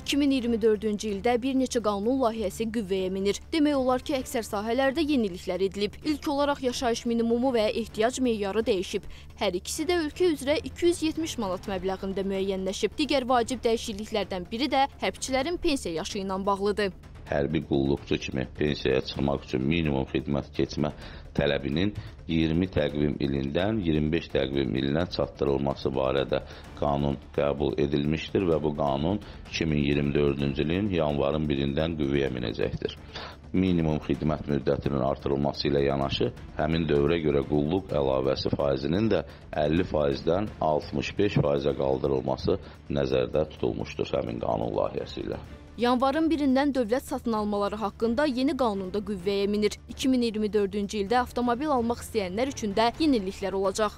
2024-cü ildə bir neçə qanun layihəsi qüvvəyə minir. Demək olar ki, əksər sahələrdə yeniliklər edilib. İlk olaraq yaşayış minimumu və ehtiyac meyarı dəyişib. Hər ikisi də ölkə üzrə 270 manat məbləğində müəyyənləşib. Digər vacib dəyişikliklərdən biri də hərbçilərin pensiya yaşı ilə bağlıdır. Hərbi qulluqçu kimi pensiyaya çıxmaq üçün minimum xidmət keçmə tələbinin 20 təqvim ilindən 25 təqvim ilinə çatdırılması barədə qanun qəbul edilmişdir və bu qanun 2024-cü ilin yanvarın 1-dən qüvvəyə minəcəkdir. Minimum xidmət müddətinin artırılması ilə yanaşı, həmin dövrə görə qulluq əlavəsi faizinin də 50%-dən 65%-ə qaldırılması nəzərdə tutulmuşdur həmin qanun layihəsi ilə. Yanvarın 1-dən dövlət satın almaları haqqında yeni qanunda qüvvəyə minir. 2024-cü ildə avtomobil almaq istəyənlər üçün də yeniliklər olacaq.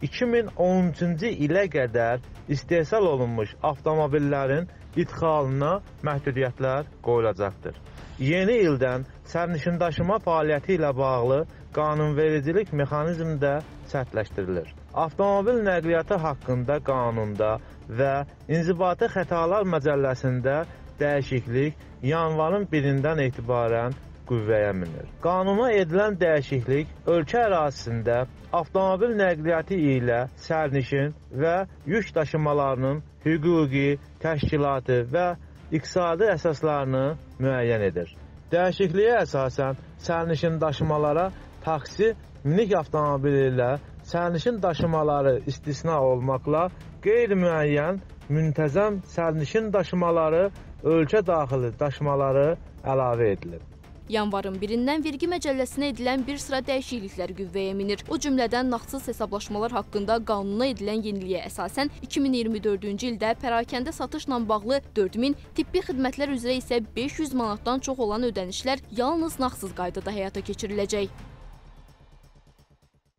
2010-cu ilə qədər istehsal olunmuş avtomobillərin idxalına məhdudiyyətlər qoyulacaqdır. Yeni ildən sərnişindaşıma fəaliyyəti ilə bağlı qanunvericilik mexanizmi də sərtləşdirilir. Avtomobil nəqliyyatı haqqında qanunda və İnzibati Xətalar Məcəlləsində dəyişiklik yanvarın 1-dən etibarən qüvvəyə minir. Qanuna edilən dəyişiklik ölkə ərazisində avtomobil nəqliyyatı ilə sərnişin və yük daşımalarının hüquqi, təşkilatı və iqtisadi əsaslarını müəyyən edir. Dəyişikliyə əsasən sərnişin daşımalara taksi, minik avtomobili ilə sərnişin daşımaları istisna olmaqla qeyri-müəyyən müntəzəm sərnişin daşımaları, ölkə daxili daşımaları əlavə edilir. Yanvarın 1-dən vergi məcəlləsinə edilən bir sıra dəyişikliklər qüvvəyə minir. O cümlədən nağdsız hesablaşmalar haqqında qanuna edilən yeniliyə əsasən 2024-cü ildə pərakəndə satışla bağlı 4000, tibbi xidmətlər üzrə isə 500 manatdan çox olan ödənişlər yalnız nağdsız qaydada həyata keçiriləcək.